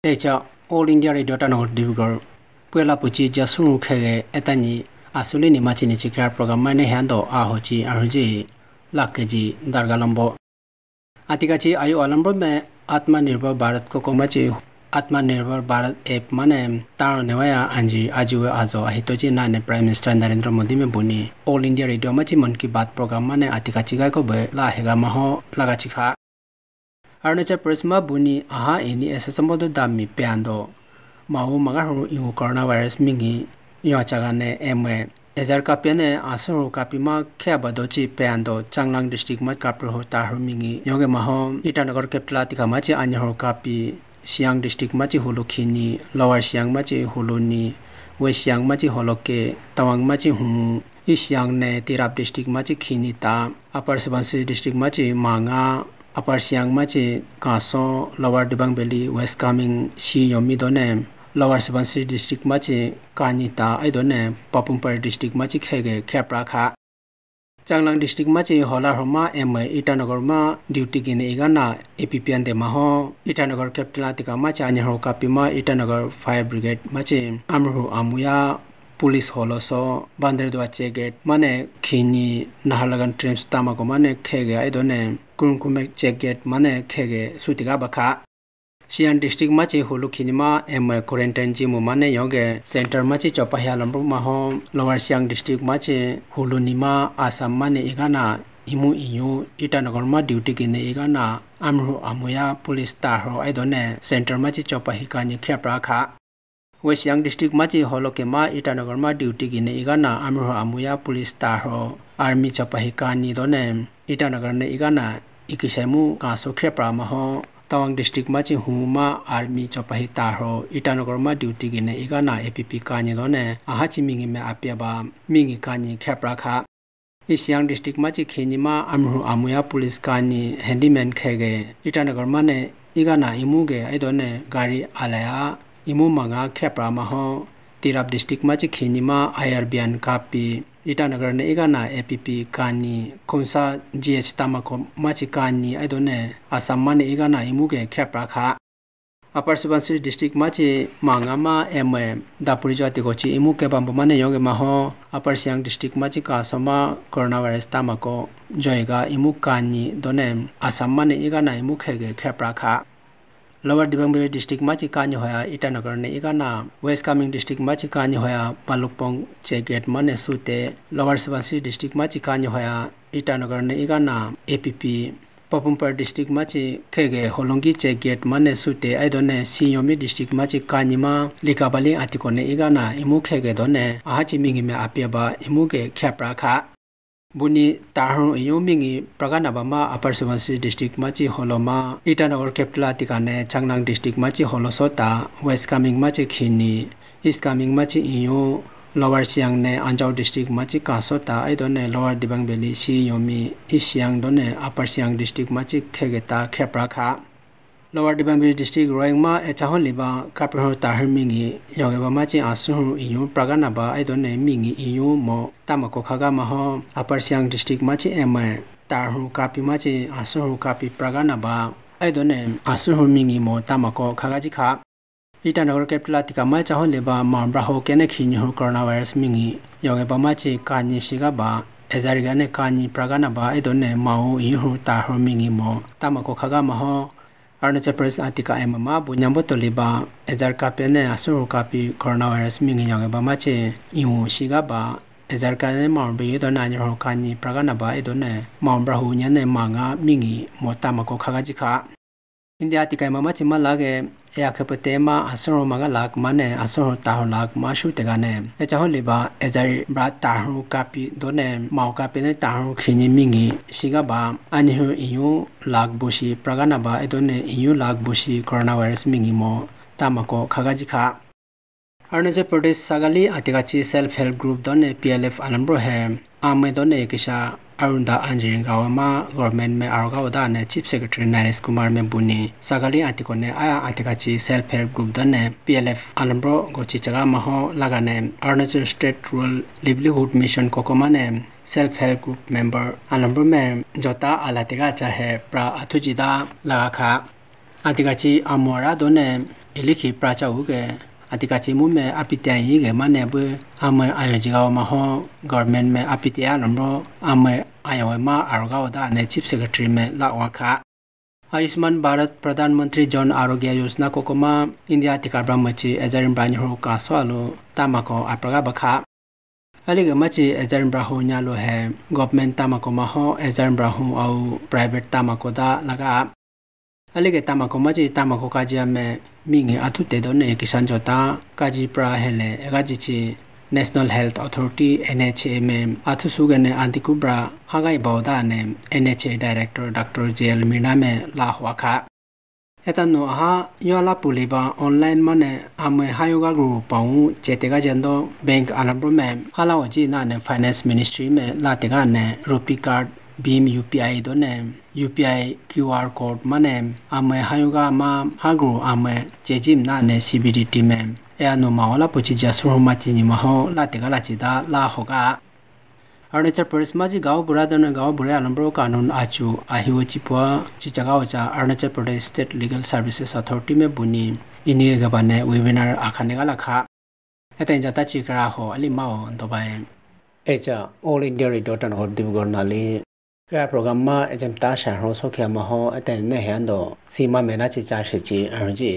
Echa All India Radio Tanor Divigar Puela Puchi Jasunu Kege Etani Asulini Machini Chikar Program Mane Hando Ahochi Arji Lakeji Dargalambo Atikachi Ayu Alambo me Atma Nirbhar Bharat ko komachi Atma Nirbhar Bharat app mane Taro Nevaya Anji Ajuwe Azo Ahitoji Nane Prime Minister Narendra Modi me buni All India Radio Machi Mon Ki Baat Program mane Atikachi Gai ko be la hega maho lagachikha Arnacha Prisma buni aha ini esasamodo dami peando Mahu magaru iu coronavirus mingi Yoachagane emwe Ezarka piane asuru kapima Keabadochi peando Changlang district mat kapro taru mingi Yoge maho Itanagar Keplatika machi anyaho kapi Siang district machi hulukhini Lower Siang machi huluni West Siang machi holoke Tawang machi humu East Siang ne Tirap district machi khini ta Upper Subansiri district machi manga Upper Siang machi Kaso Lower Dibang Valley West Coming Si Yomi done Lower Subansiri district machi Kanita Aidone Papumpur district machi Khege Kheprakha Changlang district machi Hola Homa Emma Itanagar ma duty gine igana APPN de maho Itanagar capital tika machi anyaho kapima Itanagar fire brigade machi amru amuya police holoso banderdwa check mane khini nahalagan trains tamako mane khege aidone kurunkume check mane khege sutiga bakha Sian district machi hulu khinima em quarantine ji mu mane yoge center machi chopahya lambu maho lower siang district machi hulu nima asam mane igana imu iyu Itanagar ma duty kine igana amru amuya police taro aidone center machi chopahi kani kheprakha West Siang district machi holoke ma Itanagar ma duty kine igana amru amuya police taro army chopahi kani done Itanagar ne igana ikisemu kaso khepra maho Tawang district machi huma army chopahi taro Itanagar ma duty gine igana APP kani done ahachi mingi me apiaba mingi kani kheprakha East Siang district machi khinima amru amuya police kani handyman khege Itanagar mane igana imuge aidone gari alaya imu manga khepra maho Tirap district machi khinima IRBN kapi Itanagar ne igana APP kani Khonsa GH tamako machi kani aidone Assam mane igana imuge kheprakha Upper Subansiri district machi mangama Dapuri jati gochi imu ke bambo mane yoge maho Upper Siang district machi kasama coronavirus tamako joiga imu kani done Assam mane igana imu khege kheprakha Lower Dibang Valley district machi kani hoya Itanagar ne igana West Coming district machi kani hoya Palukpong check mane sute Lower Subansiri district machi kani hoya Itanagar ne igana APP Papumpur district machi khege holongi check mane sute aidone Siyomi district machi kanima likabali atikone igana imu khege done ahachi mingi me apiaba imuge kheprakha Buni Tahu Yomingi Praganabama Upper Subansiri district machi holoma Itanagar capital tikane Changlang district machi holosota West Coming machi khini East Coming machi iyo Lower Siang ne Anjao district machi kasota aidone Lower Dibang Valley Si Yomi East Siang done Upper Siang district machi khegeta kheprakha Lower Dibang Valley district roingma echahon liba kapro tahir mingi yogeba machi asuru iyo praganaba aidone mingi iyo mo tamako khaga maho Upper Siang district machi ema tarhu kapi machi asuru kapi praganaba aidone asuru mingi mo tamako khagaji kha Itanagar capital tika ma chahon leba mambra ho kene khini ho coronavirus mingi yogeba machi kani sigaba ezarigane kani praganaba aidone mau ihu tarhu mingi mo tamako khaga maho Arnacha Pradesh atika emama bunyambo toliba ezar kapene asuru kapi coronavirus mingi yogeba machi ihu sigaba ezar kane mambe done anyo kani praganaba aidone mambra hu nyane manga mingi mo tamako khagaji kha India tika mama chima lage yakhapatema asoro maga lak mane asoro tahu lak mashu tegane echahon liba ezari brat tahu kapi done mau kapi ne tahu khini mingi sigaba anhu iyu lak bushi praganaba edone iyu lak bushi coronavirus mingi mo tamako khagaji kha Arunachal Pradesh sagali atikachi self help group done PLF anambro hai ame done kisha Arunda Anjing Gawama government में आरोगा ने chief secretary Naresh Kumar में बुनी सगाली आतिको ने आया आतिकाची self help group दने PLF आलम्ब्रो गोची जगह महो लगाने Arunachal state rural livelihood mission कोकोमा ने सेल्फ हेल्प ग्रुप मेंबर आलम्ब्रो में जोता आलातिका चाहे प्रा अथुजिदा लगा खा आतिकाची अमोरा दोने इलिखी प्राचाऊ के अतिकाची मु में अपित्या ही के माने ब आमे आयो जिगाव मा हो गवर्नमेंट में अपित्या नम्रो आमे आयो मा आरगाव दा ने चीफ सेक्रेटरी में लावाखा आयुष्मान भारत प्रधानमंत्री जन आरोग्य योजना कोकोमा इंडिया टिका ब्रह्मची एजरिन ब्रानी हो का स्वालो तामाको अप्रगा बखा अलिगे मची एजरिन ब्राहु न्यालो है गवर्नमेंट तामाको मा हो एजरिन ब्राहु औ प्राइवेट तामाको दा लगा अलिगे तामाको मची तामाको काजिया में मिंगे अथुते दोने किसान जोता काजी प्रा हेले एगाजिची नेशनल हेल्थ अथॉरिटी NHA में अथुसुगने आंतिकुब्रा हागाई बौदा ने NHA डायरेक्टर डॉक्टर जेल मीना में लाहवाखा एतनो हा योला पुलिबा ऑनलाइन मने आमे हायोगा ग्रुप पाऊ चेतेगा जंदो बैंक आलम्ब्रो में हालावजी ना ने फाइनेंस मिनिस्ट्री में लातेगा ने रुपी कार्ड भीम UPI दोने UPI QR कोड मने आमे हायोगा मा हाग्रु आमे चेजिम ना ने CBDT में यानो मावला पुची जसुर माचिनी माहो लातेगा लाचिदा ला होगा अरुणाचल प्रदेश माजी गांव बुरादन गांव बुरे आलम्ब्रो कानून आचु आहिव चिपुआ चिचगावचा Arunachal Pradesh state legal services authority में बुनी इनी गबाने वेबिनार आखानेगा लखा एतन जाता चिकरा हो अलिमाओ दबाए एचा ऑल इंडिया रेडियो टन हो दिवगोर नाली क्रा प्रोग्राम मा एजम ता शहरों सोखिया महो एतन ने हैंदो सीमा मेना चिचा शेची अरजी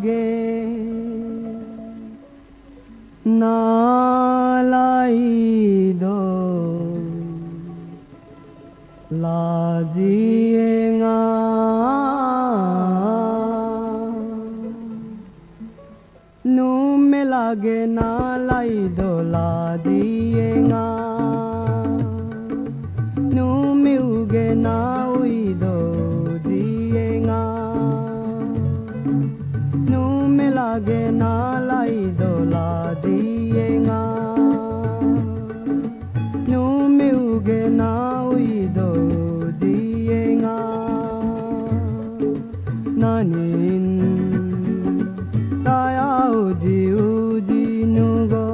लागे नालाई दो लाजिएगा नू में लागे नालाई दो लाजिएगा नू में उगे ना उई दो दिएगा नू में लागे नालाई दो लाजिएगा नू में उगे ना उई दो दिएगा नानिन ताया उजी उजी नुगो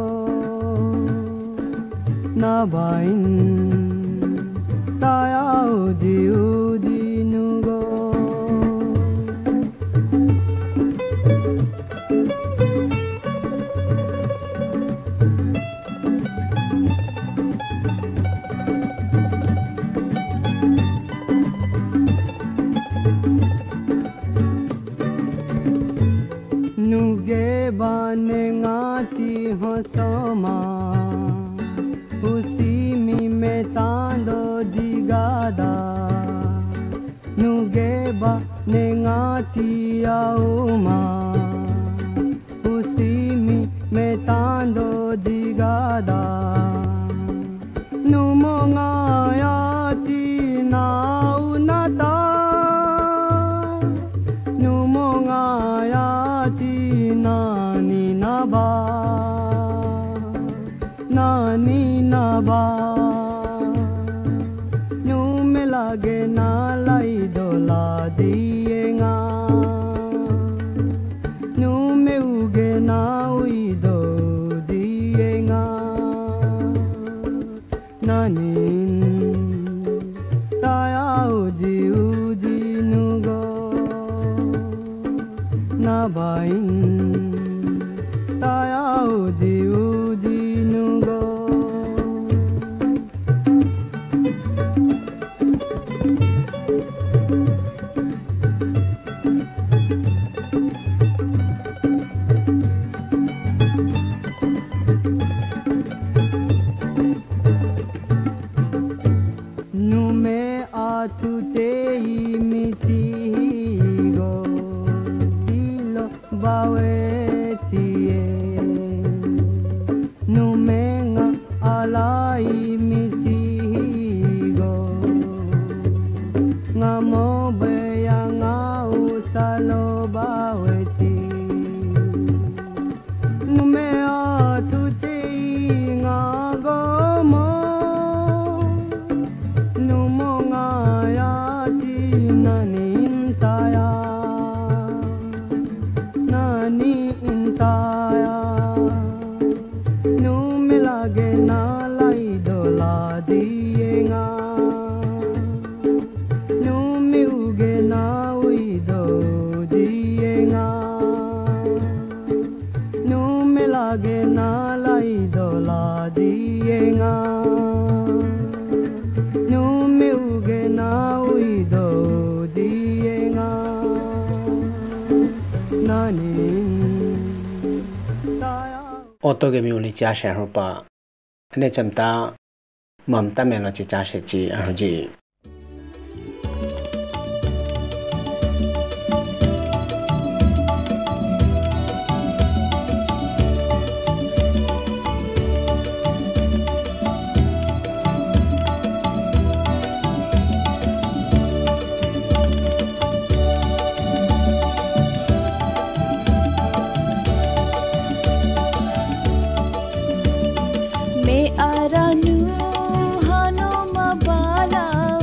नाबाइन ताया उजी उजी नुगो नुगे बाने ngaci hosoma usi mi metando digada nuge baने ngaci auma usi mi metando digada numonga yati na unata numonga yati nani naba nani naba nyu me lage na lai do la dienga nyu me uge na ui do dienga nani taya uji uji nugo nabain taya uji uji nugo nume atute imiti go tilo bawe tie numenga alai miti go ngamo bayanga usalo bawe ti nume atute ngagomo numonga yati nani intaya nani intaya nu milage na lai do la dienga nu mi uge na ui do dienga nu milage na lai do la dienga nu mi uge na ui do dienga nani taya auto ge mi uli cha sha pa ane chamta mamta me lo chi cha she chi arji me aranu hano mabala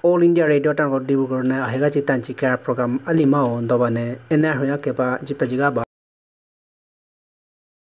All India Radio Tango Dibugur na Hega Chitan Chikara program Alimao Dobane Ena Hoya Kepa Jipajiga